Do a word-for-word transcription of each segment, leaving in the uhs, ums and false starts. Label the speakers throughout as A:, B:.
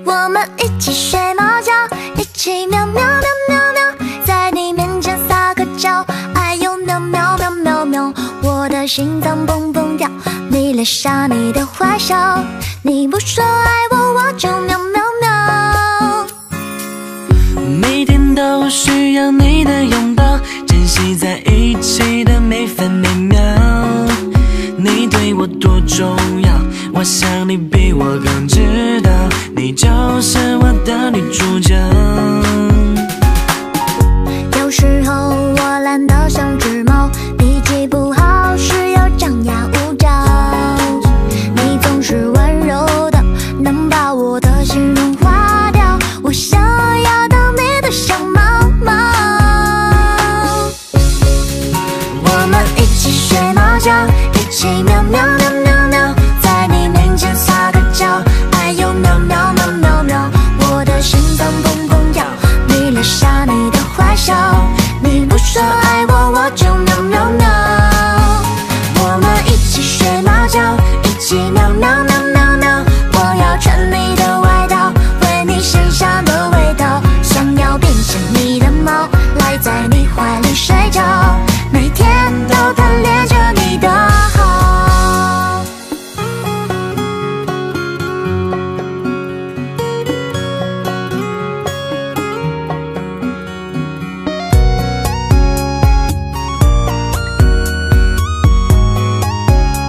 A: 我们一起睡猫觉，一起喵喵喵喵喵，在你面前撒个娇，哎呦喵喵喵喵喵，我的心脏蹦蹦跳，迷恋上你的坏笑，你不说爱我，我就喵喵喵。
B: 每天都需要你的拥抱，珍惜在一起的每分每秒。你对我多重要，我想你比我更知道，你就是我的女主角。
A: 有时候我懒得像只猫，脾气不好时又张牙舞爪，你总是温柔的，能把我的心融化掉，我想要当你的小猫猫。我们一起睡猫觉，一起喵喵喵喵喵，在你面前撒个娇，哎呦喵喵喵喵喵，我的心脏蹦蹦跳，迷恋上你的坏笑，你不说爱我，我就喵喵喵。我们一起睡猫觉，一起喵喵喵喵喵，我要穿你的外套，闻你身上的味道，想要变成你的猫，赖在你怀里睡觉，每天都贪恋着你的好。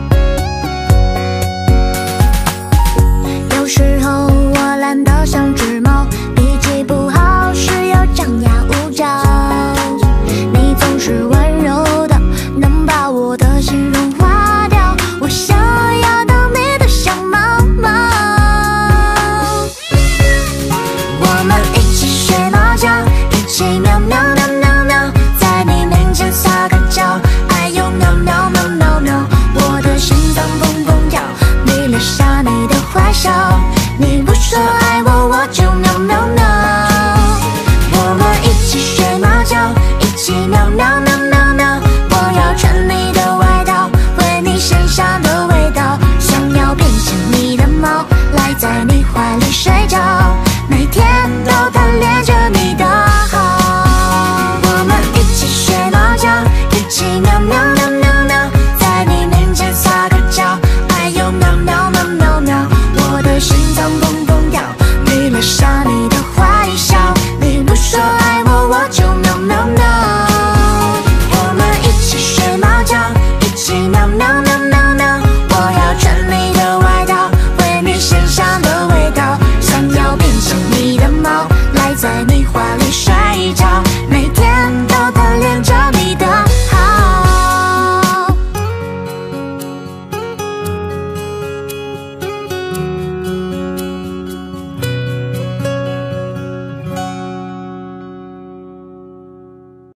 A: 有时候我懒得像只